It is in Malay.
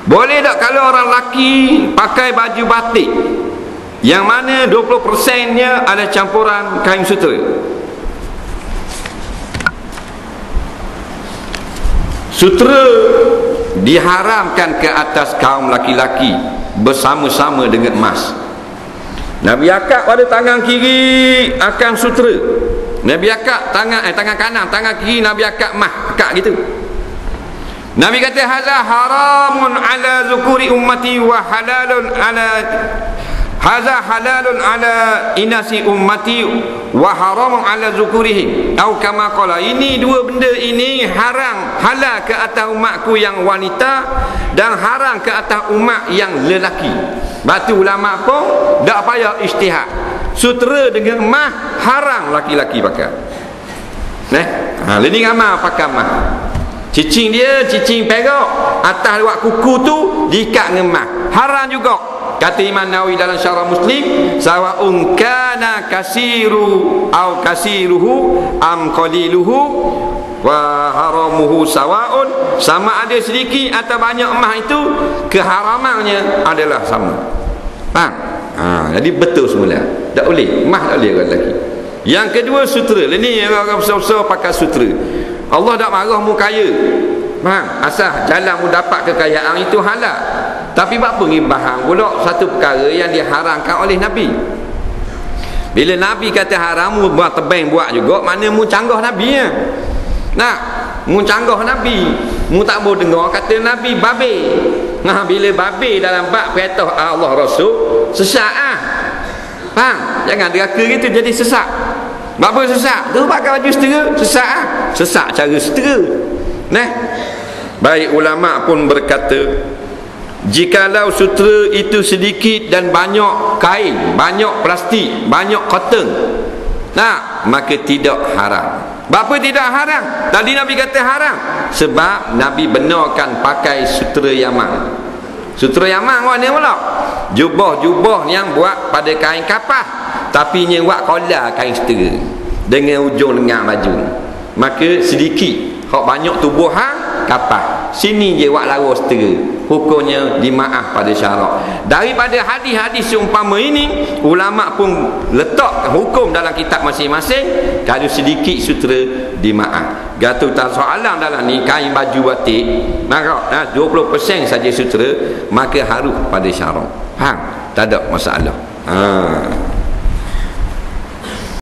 Boleh tak kalau orang lelaki pakai baju batik yang mana 20% nya ada campuran kain sutera? Sutera diharamkan ke atas kaum laki-laki bersama-sama dengan emas. Nabi akad pada tangan kiri akan sutera, Nabi akad tangan kanan, tangan kiri Nabi akad emas, akad gitu. Nabi kata hadza haramun ala zukuri ummati wa halalun ala hadza halalun ala inasi ummati wa haramun ala zukurihim, atau kama qala, ini dua benda ini haram, halal ke atas umatku yang wanita dan haram ke atas umat yang lelaki. Batu ulama pun tak payah ijtihad, sutera dengan emas haram laki-laki pakai. Ini ramai pakai emas. Cicing dia cicing perak, atas luar kuku tu diikat dengan emas, haram juga. Kata Imam Nawawi dalam Syarah Muslim, sawa'un kana kasiru au kasiruhu am qaliluhu wa haramuhu sawa'un, sama ada sedikit atau banyak emas itu keharamannya adalah sama. Faham? Jadi betul semula. Tak boleh, emas tak boleh orang lelaki. Yang kedua sutera. Ini orang besar-besar pakai sutera. Allah tak marah mu kaya. Faham? Asal jalan mu dapat kekayaan itu halal. Tapi apa ngibahang pula satu perkara yang diharamkan oleh Nabi. Bila Nabi kata haram, mu buat tebing buat juga, mana mu canggah Nabi ya. Nah, mu canggah Nabi. Mu tak boleh dengar kata Nabi babe. Nah, bila babe dalam bab perintah Allah Rasul, sesat ah. Faham? Jangan deraka gitu jadi sesat. Apa sesat? Tu pakai baju setera, sesat ah. Sesat cara setera. Baik ulama pun berkata, jikalau sutera itu sedikit dan banyak kain, banyak plastik, banyak cotton, maka tidak haram. Bapa tidak haram? Tadi Nabi kata haram sebab Nabi benarkan pakai sutera Yaman. Sutera Yaman mana pula? Jubah-jubah yang buat pada kain kapas, tapi yang buat kola kain setera dengan ujung lengan baju. Maka sedikit, hak banyak tubuh hang kapas, sini je buat lawa setera, hukumnya dimaaf pada syarak. Daripada hadis-hadis seumpama ini, ulama pun letak hukum dalam kitab masing-masing. Kalau sedikit sutera dimaaf. Gatu tak soalan dalam ni kain baju batik, maka 20% saja sutera, maka harus pada syarak. Faham? Tak ada masalah.